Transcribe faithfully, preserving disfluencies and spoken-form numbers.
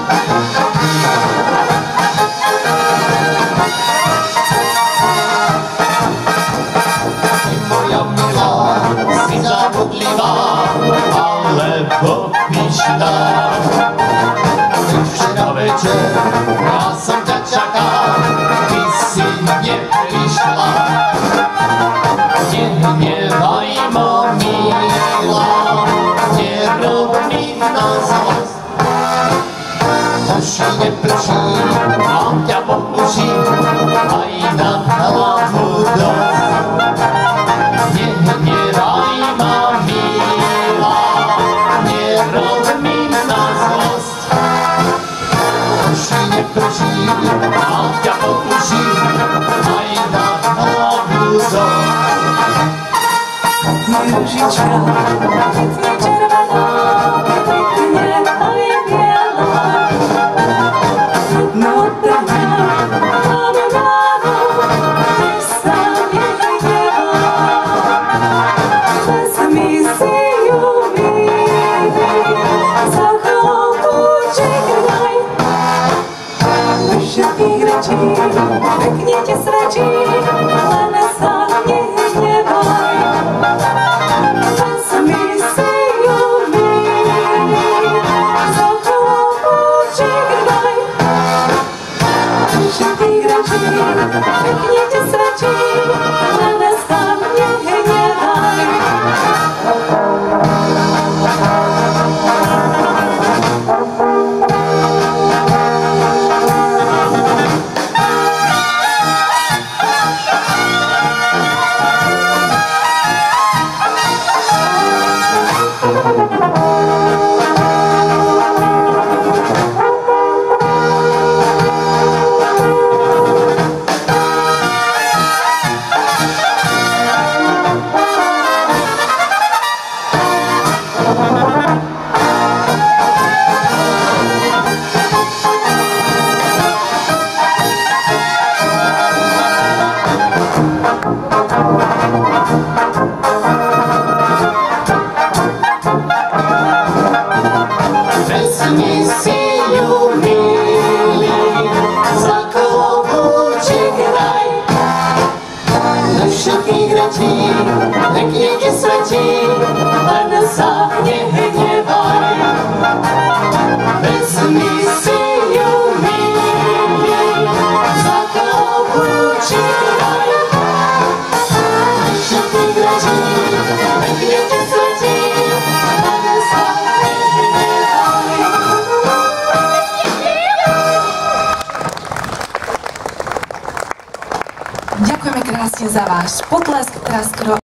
alebo pyšná. Včera večer ja som ťa čakal, ty si neprišla. Nehnevaj ma, milá, nerob mi na zlosť. Už neprší, mám ťa po uši, aj na hlavu dosť. Nehnevaj ma, milá, nerob mi na zlosť. Už neprší, mám ťa po uši, aj na hlavu dosť. Ružička, pekne červená, pekne aj biela. No teda, mám ráno, než sa nehnevá. Vezmi si ju, milý, za chlopúček daj. Do všetkých rečí, pekne ti svedčí, len sa nehnevaj. Pekne ti svedčí, len sa nehnevaj. Vezmi si ju, milý, za klobúček daj. Do všetkých rečí, pekne ti svedčí, len sa nehnevaj. Vezmi si ju, milý, za klobúček daj. Do všetkých rečí, pekne ti svedčí, len sa nehnevaj. Ďakujeme krásne za váš potlesk. Teraz